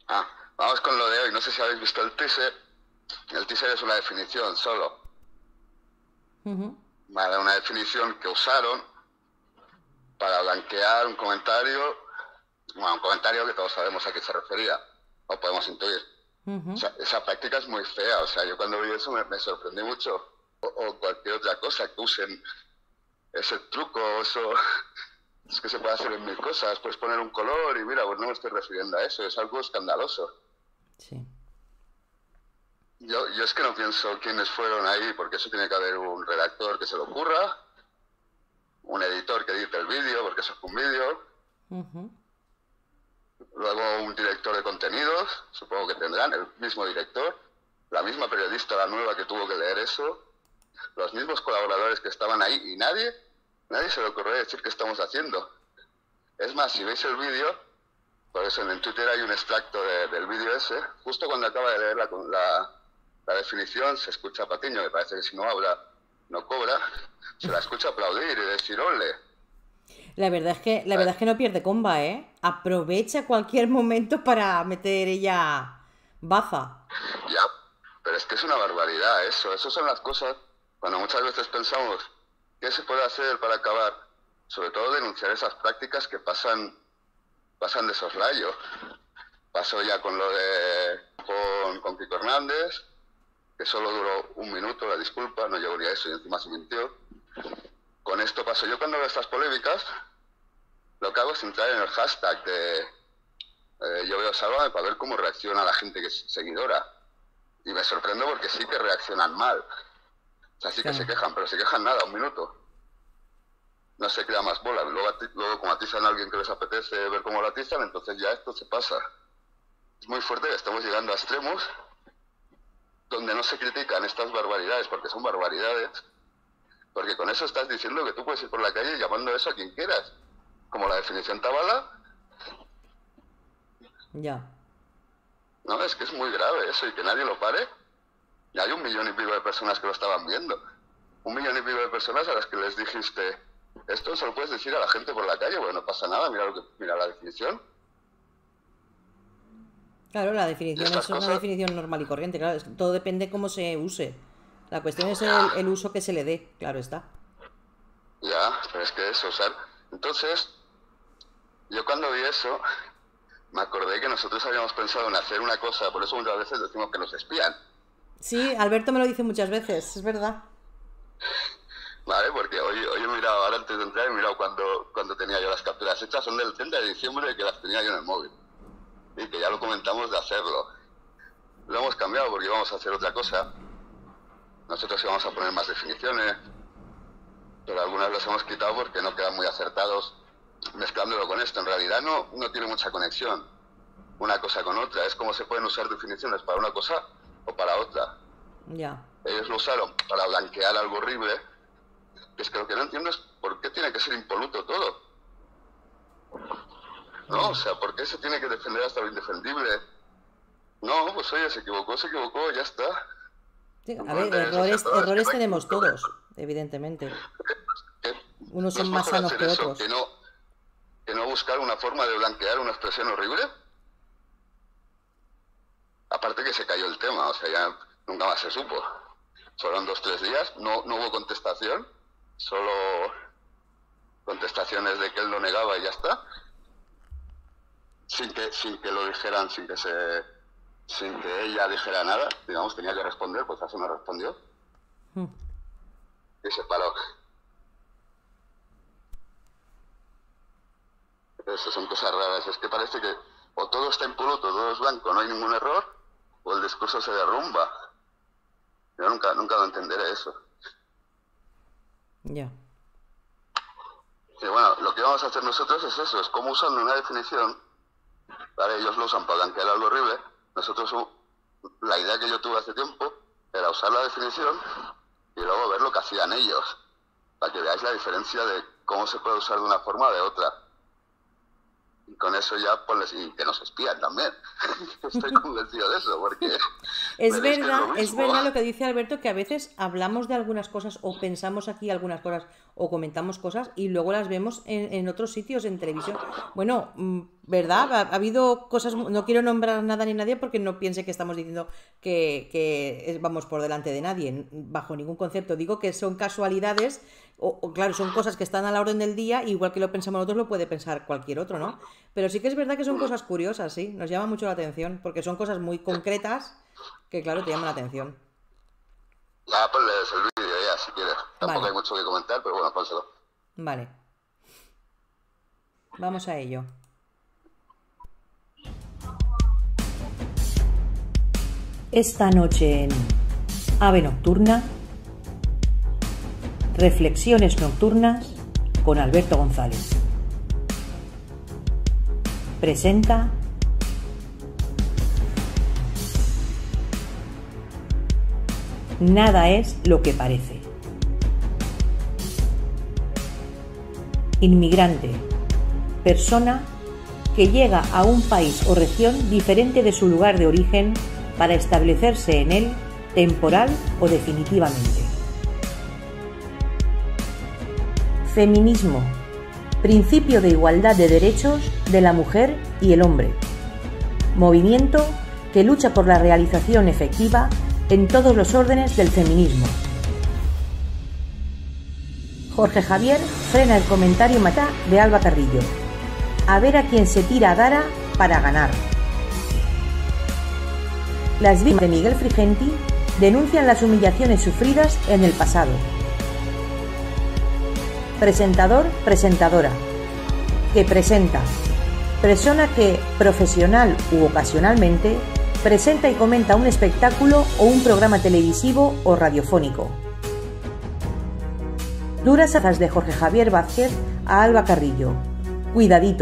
Ah, vamos con lo de hoy. No sé si habéis visto el teaser. El teaser es una definición solo. Ujú. Vale, una definición que usaron para blanquear un comentario. Bueno, un comentario que todos sabemos a qué se refería. O podemos intuir. O Ujú. sea, esa práctica es muy fea. O sea, yo cuando vi eso me sorprendí mucho. O cualquier otra cosa que usen ese truco, eso es que se puede hacer en mil cosas. Puedes poner un color y mira, pues no me estoy refiriendo a eso. Es algo escandaloso. Sí. Yo es que no pienso quiénes fueron ahí, porque eso tiene que haber un redactor que se lo ocurra, un editor que edite el vídeo, porque eso es un vídeo, Ujú. luego un director de contenidos, supongo que tendrán, el mismo director, la misma periodista, la nueva que tuvo que leer eso, los mismos colaboradores que estaban ahí y nadie se le ocurrió decir qué estamos haciendo. Es más, si veis el vídeo, por eso en Twitter hay un extracto del vídeo ese, justo cuando acaba de leer la definición, se escucha a Patiño, que parece que si no habla, no cobra, se la escucha aplaudir y decir, ole. La verdad es que no pierde comba, ¿eh? Aprovecha cualquier momento para meter ella baza. Ya, pero es que es una barbaridad eso. Esas son las cosas, cuando muchas veces pensamos, ¿qué se puede hacer para acabar? Sobre todo denunciar esas prácticas que pasan de soslayo. Pasó ya con lo de con Kiko Hernández, que solo duró un minuto la disculpa, no llegó ni a eso y encima se mintió. Con esto pasó. Yo cuando veo estas polémicas, lo que hago es entrar en el hashtag de yo veo Sálvame para ver cómo reacciona la gente que es seguidora. Y me sorprendo porque sí que reaccionan mal. O sea, sí que se Claro. quejan, pero se quejan nada, un minuto. No se crea más bola. Luego como atizan a alguien que les apetece ver cómo lo atizan, entonces ya esto se pasa. Es muy fuerte que estamos llegando a extremos donde no se critican estas barbaridades, porque son barbaridades, porque con eso estás diciendo que tú puedes ir por la calle llamando eso a quien quieras. Como la definición Tabala, Ya. no, es que es muy grave eso y que nadie lo pare. Y hay 1,000,000 y pico de personas que lo estaban viendo. 1,000,000 y pico de personas a las que les dijiste, esto se lo puedes decir a la gente por la calle, bueno, no pasa nada, mira la definición. Claro, la Y definición estas es una cosas, definición normal y corriente, claro. Todo depende cómo se use. La cuestión es ya, el uso que se le dé, claro está. ya, pero es que eso, o sea, entonces, yo cuando vi eso, me acordé que nosotros habíamos pensado en hacer una cosa, por eso muchas veces decimos que nos espían, Sí, Alberto me lo dice muchas veces, es verdad. ¿vale? Porque hoy he mirado, ahora antes de entrar, he mirado cuando tenía yo las capturas hechas, son del 30 de diciembre que las tenía yo en el móvil. Y que ya lo comentamos de hacerlo. Lo hemos cambiado porque íbamos a hacer otra cosa. Nosotros íbamos a poner más definiciones, pero algunas las hemos quitado porque no quedan muy acertados mezclándolo con esto. En realidad no tiene mucha conexión una cosa con otra. Es como se pueden usar definiciones para una cosa o para otra. Ya. Ellos lo usaron para blanquear algo horrible, que es que lo que no entiendo es por qué tiene que ser impoluto todo. ¿No? O Ya. sea, ¿por qué se tiene que defender hasta lo indefendible? No, pues oye, se equivocó, ya está. Sí, a ver, Simplemente es eso. Es que errores no hay tenemos problema. todos, evidentemente. Que Unos no son es más mejor sanos hacer que eso otros. que no buscar una forma de blanquear una expresión horrible. Aparte que se cayó el tema, o sea, ya nunca más se supo. Fueron 2 o 3 días, no hubo contestación, solo contestaciones de que él lo negaba y ya está, sin que lo dijeran, sin que ella dijera nada, digamos, tenía que responder, pues así no respondió y se paró. Eso son cosas raras, es que parece que o todo está impoluto, todo es blanco, no hay ningún error, o el discurso se derrumba. Yo nunca lo entenderé eso. Ya. Y bueno, lo que vamos a hacer nosotros es eso, es como usando una definición, ¿vale? Ellos lo usan para blanquear algo horrible, nosotros, la idea que yo tuve hace tiempo era usar la definición y luego ver lo que hacían ellos, para que veáis la diferencia de cómo se puede usar de una forma o de otra. Y con eso ya, pues, y que nos espían también. Estoy convencido de eso, porque Es veréis que es lo es mismo. verdad lo que dice Alberto, que a veces hablamos de algunas cosas o pensamos aquí algunas cosas o comentamos cosas y luego las vemos en otros sitios, en televisión. Bueno, ¿verdad? Ha habido cosas, no quiero nombrar nada ni nadie porque no piense que estamos diciendo vamos por delante de nadie, bajo ningún concepto. Digo que son casualidades claro, son cosas que están a la orden del día, igual que lo pensamos nosotros, lo puede pensar cualquier otro, ¿no? Pero sí que es verdad que son cosas curiosas, sí, nos llama mucho la atención, porque son cosas muy concretas que, claro, te llaman la atención. Ya, pues lees el vídeo ya, si quieres. Tampoco Vale, hay mucho que comentar, pero bueno, pónselo. vale, vamos a ello. Esta noche en Ave Nocturna, Reflexiones Nocturnas con Alberto González. Presenta Nada es lo que parece. Inmigrante, persona que llega a un país o región diferente de su lugar de origen para establecerse en él temporal o definitivamente. Feminismo, principio de igualdad de derechos de la mujer y el hombre. Movimiento que lucha por la realización efectiva en todos los órdenes del feminismo. Jorge Javier frena el comentario mata de Alba Carrillo. A ver a quién se tira a Dara para ganar. Las víctimas de Miguel Frigenti denuncian las humillaciones sufridas en el pasado. Presentador, presentadora. Que presenta. Persona que, profesional u ocasionalmente, presenta y comenta un espectáculo o un programa televisivo o radiofónico. Duras azas de Jorge Javier Vázquez a Alba Carrillo. Cuidadito.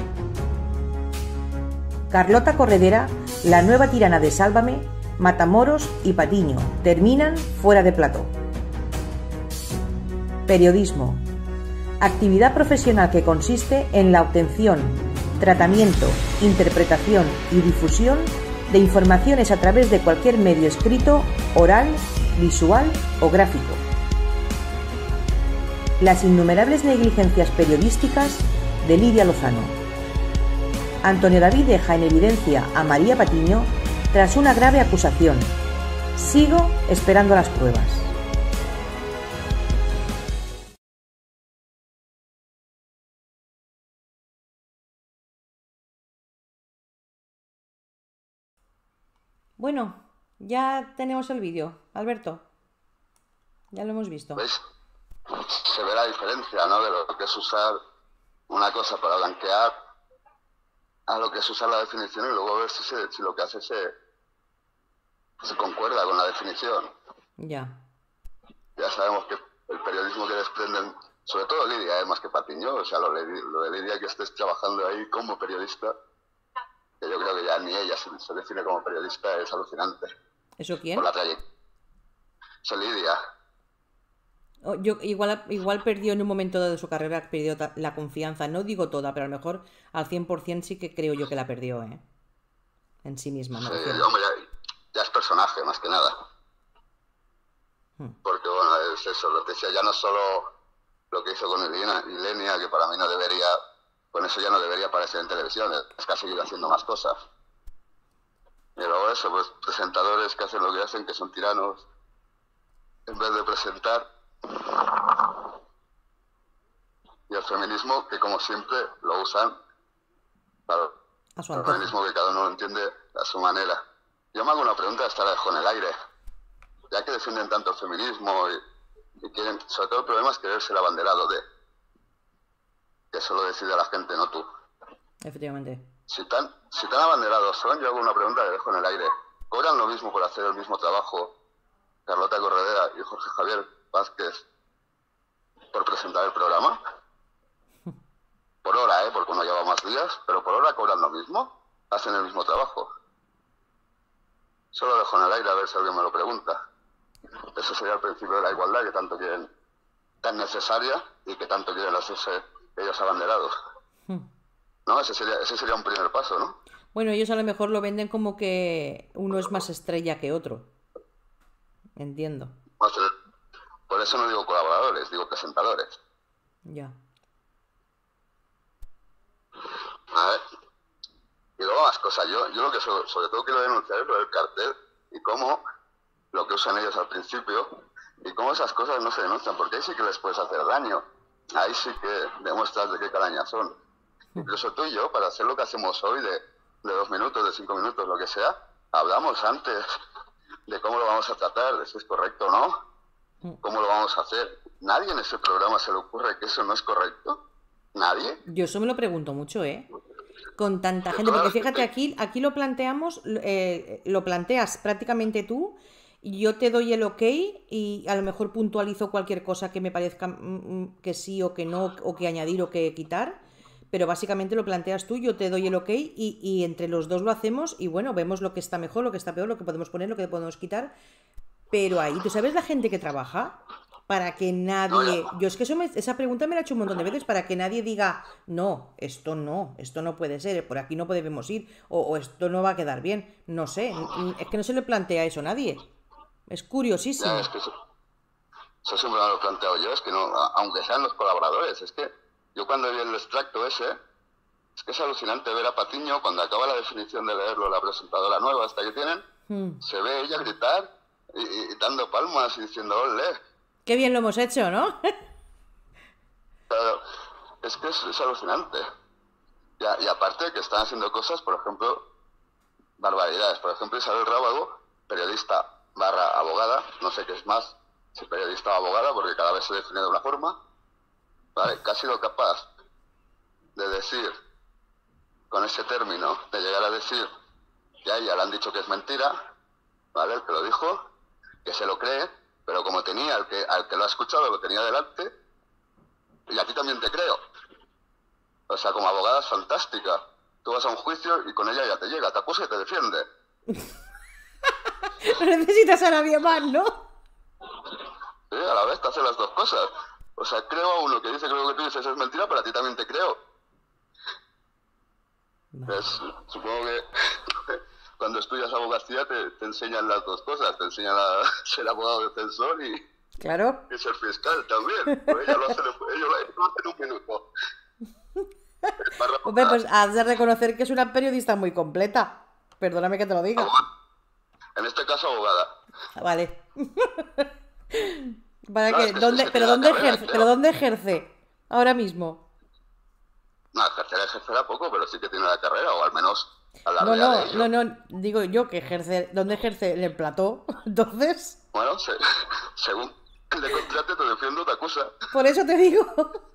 Carlota Corredera, la nueva tirana de Sálvame, Matamoros y Patiño terminan fuera de plató. Periodismo. Actividad profesional que consiste en la obtención, tratamiento, interpretación y difusión de informaciones a través de cualquier medio escrito, oral, visual o gráfico. Las innumerables negligencias periodísticas de Lidia Lozano. Antonio David deja en evidencia a María Patiño tras una grave acusación. Sigo esperando las pruebas. Bueno, ya tenemos el vídeo, Alberto. Ya lo hemos visto. ¿Veis? Se ve la diferencia, ¿no? De lo que es usar una cosa para blanquear a lo que es usar la definición y luego ver si lo que hace se concuerda con la definición. Ya. Ya sabemos que el periodismo que desprenden, sobre todo Lidia, más que Patiño, o sea, lo de Lidia que estés trabajando ahí como periodista, que yo creo que ya ni ella se define como periodista, es alucinante. ¿Eso quién? Por la trayectoria. Eso Lidia. Igual perdió en un momento de su carrera, perdió la confianza, no digo toda, pero a lo mejor al 100% sí que creo yo que la perdió, ¿eh? En sí misma, me refiero. Hombre, ya es personaje, más que nada. Porque, bueno, es eso, lo que decía, ya no solo lo que hizo con Ilenia, que para mí no debería, con eso ya no debería aparecer en televisión, es que ha seguido haciendo más cosas. Y luego eso, pues presentadores que hacen lo que hacen, que son tiranos, en vez de presentar. Y el feminismo, que como siempre lo usan para A su el antojo. feminismo que cada uno lo entiende a su manera. Yo me hago una pregunta, esta la dejo en el aire. Ya que defienden tanto el feminismo y quieren, sobre todo el problema es querer ser abanderado de, que eso lo decide la gente, no tú. Efectivamente. Si tan abanderados son, yo hago una pregunta que dejo en el aire. ¿Cobran lo mismo por hacer el mismo trabajo Carlota Corredera y Jorge Javier Vázquez por presentar el programa? Por hora, porque uno lleva más días, pero por hora cobran lo mismo, hacen el mismo trabajo. Solo dejo en el aire a ver si alguien me lo pregunta. Ese sería el principio de la igualdad que tanto quieren, tan necesaria y que tanto quieren hacerse ellos abanderados. ¿no? Ese sería un primer paso, ¿no? Bueno, ellos a lo mejor lo venden como que uno es más estrella que otro. Entiendo. Más Por eso no digo colaboradores, digo presentadores. Ya. A ver, y luego más cosas. Yo lo que sobre todo quiero denunciar es lo del cartel y cómo lo que usan ellos al principio y cómo esas cosas no se denuncian, porque ahí sí que les puedes hacer daño. Ahí sí que demuestras de qué calaña son. Incluso tú y yo, para hacer lo que hacemos hoy de 2 minutos, de 5 minutos, lo que sea, hablamos antes de cómo lo vamos a tratar, de si es correcto o no, cómo lo vamos a hacer. Nadie en ese programa se le ocurre que eso no es correcto. Nadie. Yo eso me lo pregunto mucho, ¿eh? Con tanta gente, porque fíjate, aquí lo planteamos, lo planteas prácticamente tú, y yo te doy el ok y a lo mejor puntualizo cualquier cosa que me parezca que sí o que no, o que añadir o que quitar, pero básicamente lo planteas tú, yo te doy el ok y entre los dos lo hacemos y bueno, vemos lo que está mejor, lo que está peor, lo que podemos poner, lo que podemos quitar, pero ahí, ¿tú sabes la gente que trabaja? Para que nadie... Yo es que esa pregunta me la he hecho un montón de veces, para que nadie diga, no, esto no puede ser, por aquí no podemos ir, o esto no va a quedar bien. No sé, es que no se le plantea eso a nadie. Es curiosísimo. Ya, es que eso siempre me lo he planteado yo, es que no, aunque sean los colaboradores, es que yo cuando vi el extracto ese, es que es alucinante ver a Patiño, cuando acaba la definición de leerlo, la presentadora nueva, esta que tienen, se ve ella gritar y dando palmas y diciendo, ole. Qué bien lo hemos hecho, ¿no? Claro, es que es alucinante. Y aparte que están haciendo cosas, por ejemplo, barbaridades. Por ejemplo, Isabel Rábago, periodista / abogada, no sé qué es más, si periodista o abogada, porque cada vez se define de una forma, ¿vale? Que ha sido capaz de decir, con ese término, de llegar a decir que a ella le han dicho que es mentira, ¿vale? El que lo dijo, que se lo cree, pero como tenía al que lo ha escuchado, lo tenía delante, y a ti también te creo. O sea, como abogada es fantástica. Tú vas a un juicio y con ella ya te llega, te acusa y te defiende. No necesitas a nadie más, ¿no? Sí, a la vez te hace las dos cosas. O sea, creo a uno que dice que lo que tú dices es mentira, pero a ti también te creo. Pues, supongo que cuando estudias abogacía te enseñan las dos cosas. Te enseñan a ser abogado defensor y ser fiscal también. Pues ellos lo hacen en un minuto. Hombre, pues has de reconocer que es una periodista muy completa. Perdóname que te lo diga. En este caso, abogada. Vale. ¿Para qué? ¿Pero dónde ejerce? Ahora mismo. No, ejercerá poco, pero sí que tiene la carrera, o al menos alardear de ello. No, digo yo que ejerce. ¿Dónde ejerce? ¿En el plató? Entonces. Bueno, según le contrate, te defiendo, te acusa. Por eso te digo.